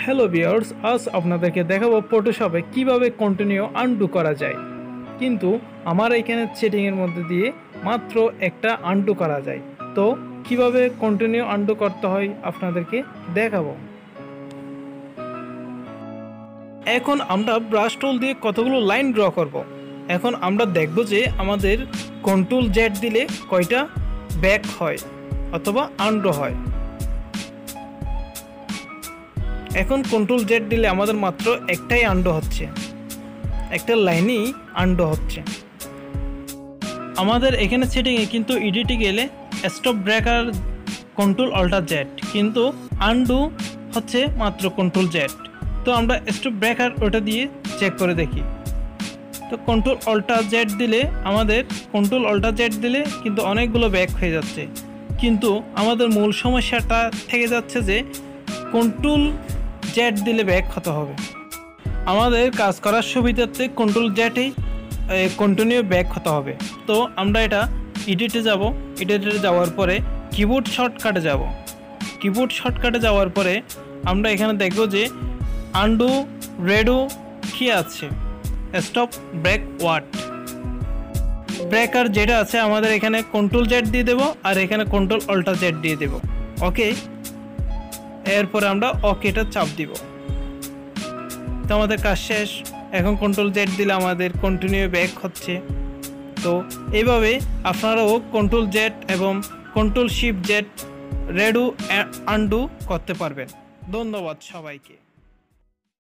Hello viewers, আজ আপনাদেরকে দেখাবো ফটোশপে কিভাবে কন্টিনিউ আনডু করা যায়। কিন্তু আমার এখানে সেটিংয়ের মধ্যে দিয়ে মাত্র একটা আনডু করা যায়। তো কিভাবে কন্টিনিউ আনডু করতে হয় আপনাদেরকে দেখাবো। এখন আমরা ব্রাশ টুল দিয়ে কতগুলো লাইন ড্র করব। এখন আমরা দেখব যে আমাদের কন্ট্রোল জেড দিলে কয়টা ব্যাক হয় অথবা আনডু হয়। এখন কন্ট্রোল জেড দিলে আমাদের মাত্র একটাই আনডু হচ্ছে, একটা লাইনই আনডু হচ্ছে। আমাদের এখানে সেটিংয়ে কিন্তু এডিটে গেলে stop breaker control alter Z, কিন্তু আনডু হচ্ছে মাত্র কন্ট্রোল জেড। তো আমরা স্টপ ব্রেকার ওটা দিয়ে চেক করে দেখি। তো কন্ট্রোল অল্টার জেড দিলে কিন্তু অনেকগুলো ব্যাক হয়ে যাচ্ছে, কিন্তু আমাদের মূল সমস্যাটা থেকে যাচ্ছে যে কন্ট্রোল জেড দিলে ব্যাক হতে হবে। আমাদের কাজ করার সুবিধার্থে কন্ট্রোল জেডেই কন্টিনিউ ব্যাক হতে হবে। তো আমরা এটা এডিটে যাব, এডিটে যাওয়ার পরে কিবোর্ড শর্টকাটে যাওয়ার পরে আমরা এখানে দেখব যে আনডু রেডো কি আছে, স্টপ ব্রেক ওয়াট ব্রেকার যেটা আছে আমাদের এখানে কন্ট্রোল জেড দিয়ে দেবো আর এখানে কন্ট্রোল অল্টার জেড দিয়ে দেবো। ওকে, এরপরে আমরা ওকেটা চাপ দিব। তো আমাদের কাজ শেষ। এখন কন্ট্রোল জেড দিলে আমাদের কন্টিনিউ ব্যাক হচ্ছে। তো এইভাবে আপনারাও কন্ট্রোল জেড এবং control shift Z redo undo করতে পারবেন। ধন্যবাদ সবাইকে।